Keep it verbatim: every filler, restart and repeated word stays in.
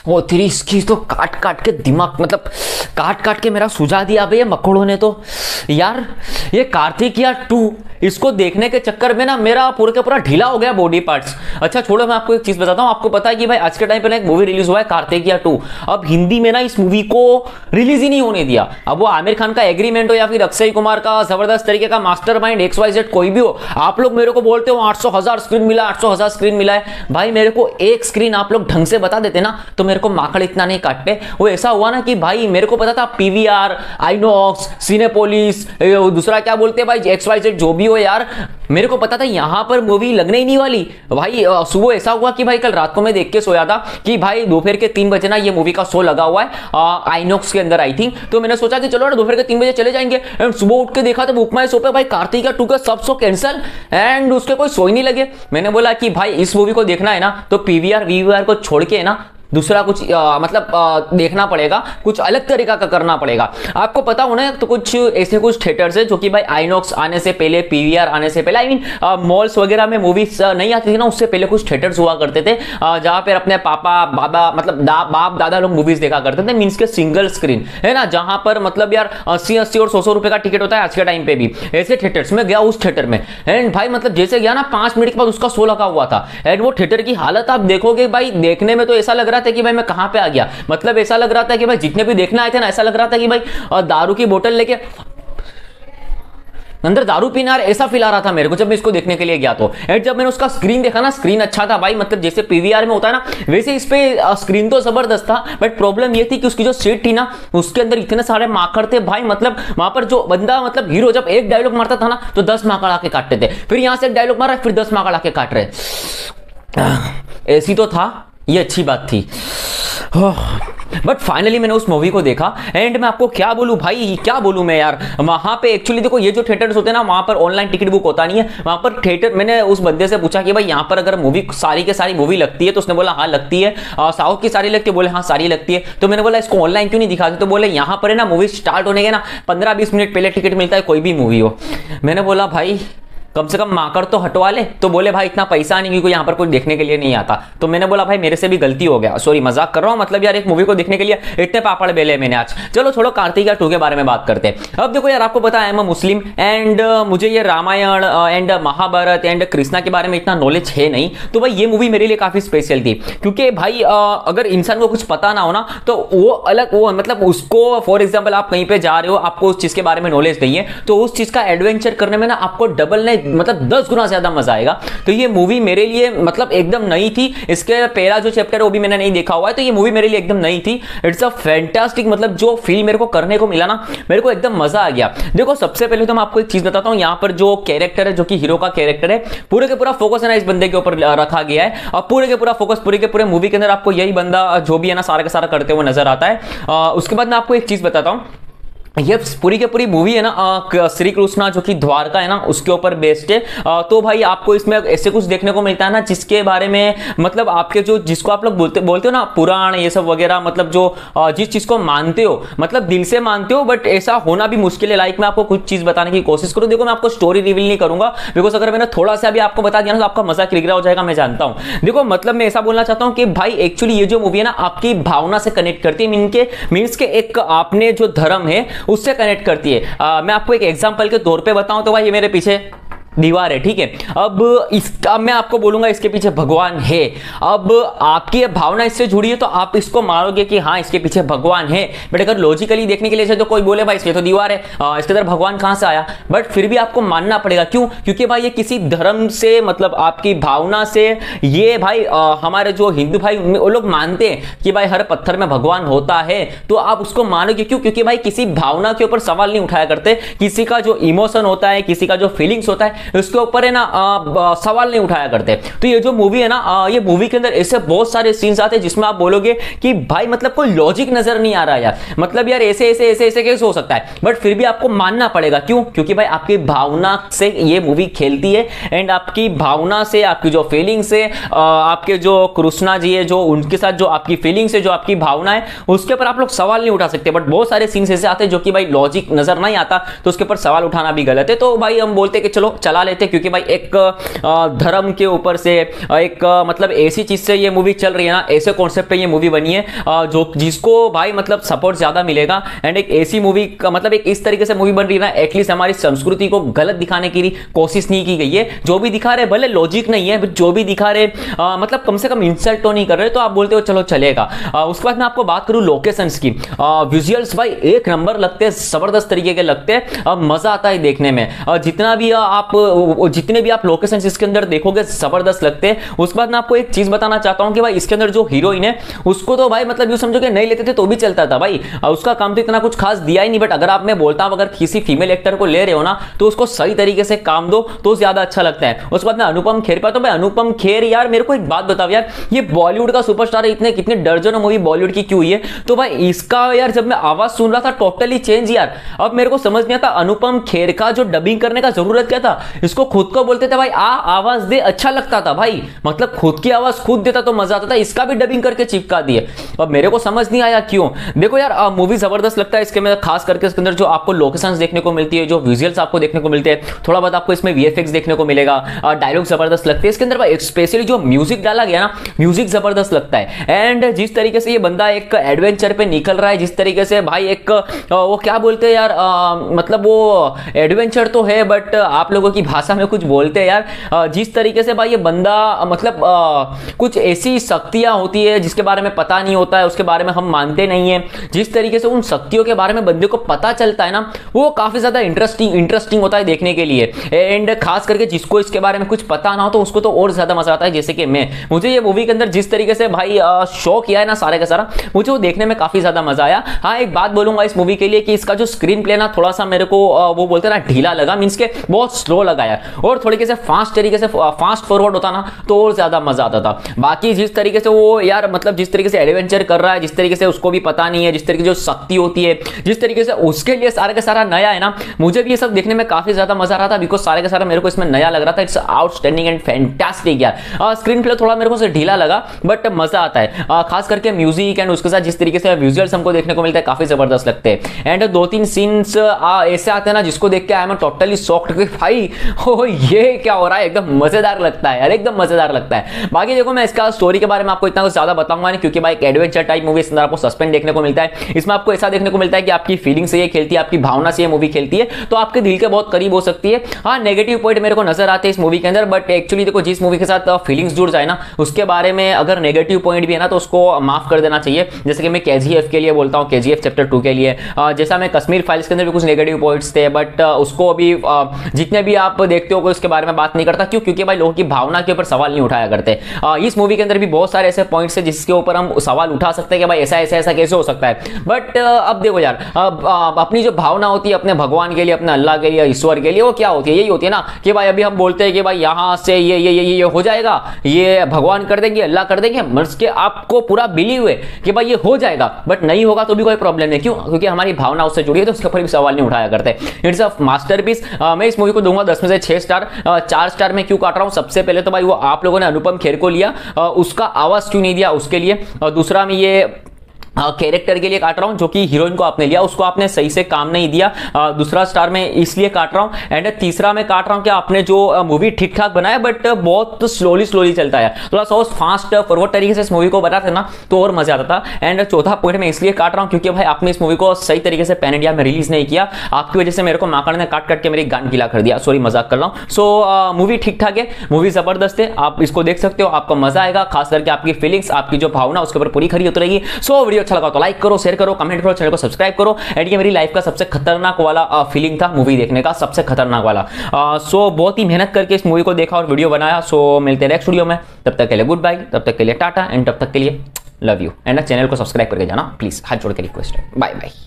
वो तेरी इसकी तो काट काट के दिमाग मतलब काट काट के मेरा सुझा दिया भैया मकोड़ों ने तो। यार ये कार्तिकेया टू इसको देखने के चक्कर में ना मेरा पूरा का पूरा ढीला हो गया बॉडी पार्ट्स। अच्छा छोड़ो, मैं आपको एक चीज बताता हूँ। आपको पता है कि भाई आज के टाइम पे ना एक मूवी रिलीज हुआ है कार्तिकेया टू। अब हिंदी में ना इस मूवी को रिलीज ही नहीं होने दिया। अब वो आमिर खान का एग्रीमेंट हो या फिर अक्षय कुमार का जबरदस्त तरीके का मास्टरमाइंड एक्स वाई जेड कोई भी हो, आप लोग मेरे को बोलते हो आठ सौ हजार स्क्रीन मिला आठ सौ हजार स्क्रीन मिला है। भाई मेरे को एक स्क्रीन आप लोग ढंग से बता देते ना तो मेरे को माकड़ इतना नहीं काटते। वो ऐसा हुआ ना कि भाई मेरे को पता था पीवीआर, आइनॉक्स, सिनेपोलिस, दूसरा क्या बोलते हैं भाई एक्स वाई जेड जो भी हो यार, मेरे को पता था यहां पर मूवी लगने ही नहीं वाली। भाई सुबह ऐसा हुआ कि भाई कल रात को मैं देख के सोया था कि भाई दोपहर के तीन बजे ना ये मूवी का शो लगा हुआ है आइनॉक्स के अंदर आई थिंक। तो मैंने सोचा कि चलो ना दोपहर के तीन बजे चले जाएंगे। एंड सुबह उठ के देखा तो बुक माई शो पे भाई कार्तिकेया टू का सब शो कैंसिल एंड उसके कोई शो ही नहीं लगे। मैंने बोला कि भाई इस मूवी को देखना है ना तो पीवीआर वीवीआर को छोड़ के ना दूसरा कुछ आ, मतलब आ, देखना पड़ेगा, कुछ अलग तरीका का करना पड़ेगा। आपको पता होना तो कुछ ऐसे कुछ थिएटर्स है जो कि भाई आइनॉक्स आने से पहले, पीवीआर आने से पहले, आई मीन मॉल्स वगैरह में मूवीज नहीं आती थी ना उससे पहले कुछ थिएटर्स हुआ करते थे जहां पर अपने पापा बाबा मतलब दा, बाप दादा लोग मूवीज देखा करते थे। मीन्स के सिंगल स्क्रीन है ना, जहां पर मतलब यार अस्सी अस्सी और सौ सौ रुपए का टिकट होता है आज के टाइम पे भी। ऐसे थिएटर्स में गया उस थिएटर में एंड भाई मतलब जैसे गया ना पांच मिनट के बाद उसका शो लगा हुआ था एंड वो थिएटर की हालत आप देखोगे भाई, देखने में तो ऐसा लग रहा था कि भाई मैं कहां पे आ गया। मतलब ऐसा लग रहा था कि भाई जितने भी देखना आए थे ना ऐसा लग रहा था कि भाई दारू की बोतल लेके अंदर दारू पीना, ऐसा फील आ रहा था मेरे को जब मैं इसको देखने के लिए गया। तो एंड जब मैंने उसका स्क्रीन देखा ना, स्क्रीन अच्छा था भाई, मतलब जैसे पीवीआर में होता है ना वैसे इस पे स्क्रीन तो जबरदस्त था। बट प्रॉब्लम ये थी कि उसकी जो सीट थी ना उसके अंदर इतने सारे माकड़ थे भाई। मतलब वहां पर जो बंदा मतलब हीरो जब एक डायलॉग मारता था ना तो दस माकड़ आके काटते थे, फिर यहां से एक डायलॉग मारा फिर दस माकड़ आके काट रहे। ऐसी तो था, ये अच्छी बात थी। बट फाइनली मैंने उस मूवी को देखा एंड मैं आपको क्या बोलूं भाई, क्या बोलूं मैं यार। वहां पे एक्चुअली देखो ये जो थिएटर्स होते हैं ना वहां पर ऑनलाइन टिकट बुक होता नहीं है। वहां पर थिएटर, मैंने उस बंदे से पूछा कि भाई यहां पर अगर मूवी सारी के सारी मूवी लगती है तो उसने बोला हाँ लगती है। साउथ की सारी लगती है, बोले हाँ सारी लगती है। तो मैंने बोला इसको ऑनलाइन क्यों नहीं दिखाते, तो बोले यहाँ पर है ना मूवी स्टार्ट होने के ना पंद्रह बीस मिनट पहले टिकट मिलता है कोई भी मूवी हो। मैंने बोला भाई कम से कम माकड़ तो हटवा ले। तो बोले भाई इतना पैसा नहीं क्योंकि यहाँ पर कोई देखने के लिए नहीं आता। तो मैंने बोला भाई मेरे से भी गलती हो गया, सॉरी मजाक कर रहा हूँ, मतलब यार एक मूवी को देखने के लिए इतने पापड़ बेले मैंने आज। चलो छोड़ो, कार्तिकेया टू के बारे में बात करते हैं। अब देखो यार आपको पता है मैं मुस्लिम एंड मुझे ये रामायण एंड महाभारत एंड कृष्णा के बारे में इतना नॉलेज है नहीं। तो भाई ये मूवी मेरे लिए काफी स्पेशल थी क्योंकि भाई अगर इंसान को कुछ पता ना हो ना तो वो अलग वो मतलब उसको फॉर एग्जाम्पल आप कहीं पे जा रहे हो, आपको उस चीज के बारे में नॉलेज नहीं है तो उस चीज का एडवेंचर करने में ना आपको डबल ने मतलब दस गुना ज्यादा मजा आएगा। तो ये मूवी मेरे लिए मतलब एकदम नई थी। इसके पहला जो चैप्टर है वो भी मैंने नहीं देखा हुआ है, तो ये मूवी मेरे लिए एकदम नई थी। इट्स अ फैंटास्टिक, मतलब जो फील मेरे को करने को मिला ना मेरे को एकदम मजा आ गया। देखो सबसे पहले तो मैं आपको एक चीज बताता हूं, यहाँ पर जो कैरेक्टर है जो कि हीरो का कैरेक्टर है पूरे के पूरा फोकस है ना इस बंदे के ऊपर रखा गया है और पूरे के पूरा फोकस पूरे के पूरे मूवी के अंदर आपको यही बंदा जो भी है ना सारा का सारा करते हुए नजर आता है। आ, उसके बाद मैं आपको एक चीज बताता हूं, ये पूरी के पूरी मूवी है ना श्री कृष्णा जो कि द्वारका है ना उसके ऊपर बेस्ड है। तो भाई आपको इसमें ऐसे कुछ देखने को मिलता है ना जिसके बारे में मतलब आपके जो जिसको आप लोग बोलते बोलते हो ना पुराण ये सब वगैरह, मतलब जो जिस चीज को मानते हो मतलब दिल से मानते हो बट ऐसा होना भी मुश्किल है। लाइक मैं आपको कुछ चीज बताने की कोशिश करूं। देखो मैं आपको स्टोरी रिवील नहीं करूंगा बिकॉज अगर मैंने थोड़ा सा भी आपको बता दिया ना तो आपका मजा किरकिरा हो जाएगा, मैं जानता हूं। देखो मतलब मैं ऐसा बोलना चाहता हूं कि भाई एक्चुअली ये जो मूवी है ना आपकी भावना से कनेक्ट करती है, मीन के मीन्स के एक आपने जो धर्म है उससे कनेक्ट करती है। आ, मैं आपको एक एग्जांपल के तौर पे बताऊं तो भाई ये मेरे पीछे दीवार है, ठीक है। अब इसका मैं आपको बोलूंगा इसके पीछे भगवान है। अब आपकी भावना इससे जुड़ी है तो आप इसको मानोगे कि हाँ इसके पीछे भगवान है। बट अगर लॉजिकली देखने के लिए तो कोई बोले भाई इसके तो दीवार है, आ, इसके अंदर भगवान कहां से आया, बट फिर भी आपको मानना पड़ेगा। क्यों? क्योंकि भाई ये किसी धर्म से मतलब आपकी भावना से ये भाई आ, हमारे जो हिंदू भाई वो लोग मानते हैं कि भाई हर पत्थर में भगवान होता है तो आप उसको मानोगे। क्यों? क्योंकि भाई किसी भावना के ऊपर सवाल नहीं उठाया करते, किसी का जो इमोशन होता है किसी का जो फीलिंग्स होता है उसके ऊपर है ना आ, सवाल नहीं उठाया करते। तो ये जो मूवी है ना आ, ये मूवी के अंदर ऐसे बहुत सारे सीन्स आते हैं जिसमें आप बोलोगे कि भाई मतलब कोई लॉजिक नजर नहीं आ रहा यार, मतलब यार ऐसे ऐसे ऐसे ऐसे कैसे हो सकता है, बट फिर भी आपको मानना पड़ेगा। क्यों? क्योंकि भाई आपकी भावना से ये मूवी खेलती है एंड आपकी भावना से आपकी जो फीलिंग्स है आपके जो कृष्णा जी है जो उनके साथ जो आपकी फीलिंग्स है जो आपकी भावना है उसके ऊपर आप लोग सवाल नहीं उठा सकते। बट बहुत सारे सीन्स ऐसे आते हैं जो कि भाई लॉजिक नजर नहीं आता तो उसके ऊपर सवाल उठाना भी गलत है। तो भाई हम बोलते हैं कि चलो चला चला लेते, क्योंकि भाई एक धर्म के ऊपर से एक मतलब ऐसी चीज से ये मूवी चल रही है ना, ऐसे कॉन्सेप्ट पे ये मूवी बनी है जो जिसको भाई मतलब सपोर्ट ज्यादा मिलेगा। एंड एक ऐसी मूवी का मतलब एक इस तरीके से मूवी बन रही है ना, एटलीस्ट हमारी संस्कृति को गलत दिखाने की कोशिश नहीं की गई है। जो भी दिखा रहे भले लॉजिक नहीं है, जो भी दिखा रहे आ, मतलब कम से कम इंसल्ट तो नहीं कर रहे, तो आप बोलते हो चलो चलेगा। आ, उसके बाद मैं आपको बात करूं लोकेशंस की, विजुअल्स भाई एक नंबर लगते हैं, जबरदस्त तरीके के लगते हैं, मजा आता है देखने में। आ, जितना भी आप जितने भी आप लोकेशंस इसके अंदर देखोगे जबरदस्त लगते हैं। उसके बाद मैं आपको एक चीज बताना चाहता हूं कि भाई इसके अंदर जो हीरोइन है उसको तो भाई मतलब यूं समझो कि नहीं लेते थे तो भी चलता था भाई, उसका काम तो इतना कुछ खास दिया ही नहीं। बट अगर आप मैं बोलता हूं अगर किसी फीमेल एक्टर को ले रहे हो ना तो उसको सही तरीके से काम दो तो ज्यादा अच्छा लगता है। उसके बाद में अनुपम खेर पर, तो भाई अनुपम खेर यार मेरे को एक बात बताओ यार, ये बॉलीवुड का सुपरस्टार है, इतने कितने दर्जनों मूवी बॉलीवुड की क्यों हुई है, तो भाई इसका यार जब मैं आवाज सुन रहा था टोटली चेंज यार। अब मेरे को समझ नहीं आता अनुपम खेर का जो डबिंग करने का जरूरत क्या था, इसको खुद को बोलते थे भाई आ आवाज दे, अच्छा लगता था भाई, मतलब खुद की आवाज खुद देता तो मजा आता था, इसका भी डबिंग करके चिपका दिए। अब मेरे को समझ नहीं आया क्यों। देखो यार मूवी जबरदस्त लगता है इसके में, खास करके इसके अंदर जो आपको लोकेशंस देखने को मिलती है, जो विजुअल्स आपको देखने को मिलते हैं, थोड़ा बहुत आपको इसमें वीएफएक्स देखने को मिलेगा, डायलॉग जबरदस्त लगते हैं इसके अंदर। स्पेशली जो म्यूजिक डाला गया ना, म्यूजिक जबरदस्त लगता है। एंड जिस तरीके से ये बंदा एक एडवेंचर पे निकल रहा है, जिस तरीके से भाई एक वो क्या बोलते हैं यार, आ, मतलब वो एडवेंचर तो है बट आप लोगों की भाषा में कुछ बोलते हैं यार, जिस तरीके से भाई ये बंदा मतलब आ, कुछ ऐसी शक्तियां होती है जिसके बारे में पता नहीं होता है, उसके बारे में हम मानते नहीं है, जिस तरीके से उन शक्तियों के बारे में बंदे को पता चलता है ना, वो काफी ज्यादा इंटरेस्टिंग इंटरेस्टिंग होता है देखने के लिए। एंड खास करके जिसको इसके बारे में कुछ पता ना हो तो उसको तो और ज्यादा मजा आता है। जैसे कि मैं मुझे ये मूवी के अंदर जिस तरीके से भाई शो किया है ना सारे का सारा, मुझे वो देखने में काफी ज्यादा मजा आया। हाँ एक बात बोलूंगा इस मूवी के लिए कि इसका जो स्क्रीन प्ले ना थोड़ा सा मेरे को वो बोलते ना ढीला लगा, मींस के बहुत स्लो लगाया, और थोड़े से फास्ट तरीके से फास्ट फॉरवर्ड होता ना तो और ज्यादा मजा आता था। बाकी जिस तरीके से वो यार मतलब जिस तरीके से एडवेंचर कर रहा है, जिस तरीके से उसको भी पता नहीं है, जिस तरीके से जो शक्ति होती है, जिस तरीके से उसके लिए सारा का सारा नया है ना, मुझे भी ये सब देखने में काफी ज्यादा मजा आ रहा था, बिकॉज सारे का सारा मेरे को इसमें नया लग रहा था। इट्स आउटस्टैंडिंग एंड फैंटास्टिक यार। स्क्रीन प्ले थोड़ा मेरे को से ढीला लगा बट मजा आता है, आ, खास करके म्यूजिक एंड उसके साथ जिस तरीके से विजुअल्स हमको देखने को मिलता है काफी जबरदस्त लगते हैं। एंड दो तीन सीन्स ऐसे आते हैं ना जिसको देख के आई एम टोटली शॉक्ड कि भाई हो ये क्या हो रहा है, एकदम मजेदार लगता है यार, एकदम मजेदार लगता है। बाकी देखो मैं इसका स्टोरी के बारे में आपको इतना कुछ ज्यादा बताऊंगा नहीं, क्योंकि भाई एक एडवेंचर टाइप मूवी इसके अंदर आपको सस्पेंस देखने को मिलता है। इसमें आपको ऐसा देखने को मिलता है कि आपकी फीलिंग से ये खेलती है, आपकी भावना से ये मूवी खेलती है, तो आपके दिल के बहुत करीब हो सकती है। हाँ नेगेटिव पॉइंट मेरे को नजर आते हैं इस मूवी के अंदर, बट एक्चुअली देखो जिस मूवी के साथ फीलिंग्स जुड़ जाए ना उसके बारे में अगर नेगेटिव पॉइंट भी है ना तो उसको माफ कर देना चाहिए। जैसे कि मैं केजीएफ के लिए बोलता हूँ, केजीएफ चैप्टर टू के लिए, जैसा मैं कश्मीर फाइल्स के अंदर भी कुछ नेगेटिव पॉइंट्स थे, बट उसको अभी जितने भी आप देखते हो उसके बारे में बात नहीं करता। क्यों? क्योंकि भाई लोगों की भावना के ऊपर सवाल नहीं उठाया करते। इस मूवी के अंदर भी बहुत सारे ऐसे पॉइंट्स है जिसके ऊपर हम सवाल उठा सकते हैं कि भाई ऐसा ऐसा ऐसा कैसे हो सकता है। बट अब देखो यार, अपनी जो भावना होती है अपने भगवान के लिए, अपने अल्लाह के लिए, ईश्वर के लिए, वो क्या होती है? यही होती है ना कि भाई अभी हम बोलते हैं कि भाई यहाँ से ये ये ये ये हो जाएगा, ये भगवान कर देंगे, अल्लाह कर देंगे, मर्ज के आपको पूरा बिलीव है कि भाई ये हो जाएगा, बट नहीं होगा तो भी कोई प्रॉब्लम नहीं। क्यों? क्योंकि हमारी भावना उससे जुड़ी है, तो उसके ऊपर भी सवाल नहीं उठाया करते। It's a masterpiece. मैं इस मूवी को दूंगा दस में से छह स्टार। चार स्टार में क्यों काट रहा हूं? सबसे पहले तो भाई वो आप लोगों ने अनुपम खेर को लिया, उसका आवाज क्यों नहीं दिया उसके लिए। दूसरा में ये कैरेक्टर के लिए काट रहा हूं, जो कि हीरोइन को आपने लिया उसको आपने सही से काम नहीं दिया। आ, दूसरा स्टार में इसलिए काट रहा हूं। एंड तीसरा में काट रहा हूं कि आपने जो मूवी ठीक ठाक बनाया बट बहुत स्लोली स्लोली चलता है, थोड़ा सा फास्ट फॉरवर्ड तरीके से इस मूवी को बनाते ना तो और मजा आता था। एंड चौथा पॉइंट में इसलिए काट रहा हूं क्योंकि भाई आपने इस मूवी को सही तरीके से पैन इंडिया में रिलीज नहीं किया, आपकी वजह से मेरे को माकड़ ने काट काट के मेरी गान गीला कर दिया। सॉरी मजाक कर रहा हूं। सो मूवी ठीक ठाक है, मूवी जबरदस्त है, आप इसको देख सकते हो, आपको मजा आएगा, खास करके आपकी फीलिंग्स, आपकी जो भावना उसके ऊपर पूरी खरी उतरेगी। सो वीडियो अच्छा लगा तो लाइक करो, शेयर करो, कमेंट करो, चैनल को सब्सक्राइब करो। एंड ये मेरी लाइफ का सबसे खतरनाक वाला फीलिंग था मूवी देखने का, सबसे खतरनाक वाला। सो बहुत ही मेहनत करके इस मूवी को देखा और वीडियो बनाया। सो मिलते हैं नेक्स्ट वीडियो में, तब तक के लिए गुड बाय, तब तक के लिए टाटा, एंड तब तक के लिए लव यू। एंड चैनल को सब्सक्राइब करके जाना प्लीज, हाथ जोड़ के रिक्वेस्ट है। Bye bye.